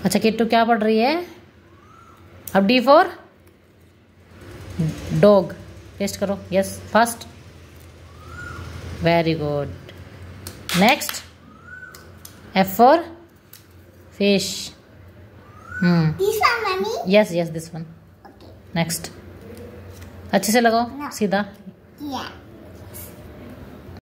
अच्छा किट्टू क्या पढ़ रही है? अब डी फॉर डॉग टेस्ट करो। Yes first, very good. Next F for fish. This one, mommy. Yes yes this one. Okay. Next, अच्छे से लगाओ No. सीधा। Yeah.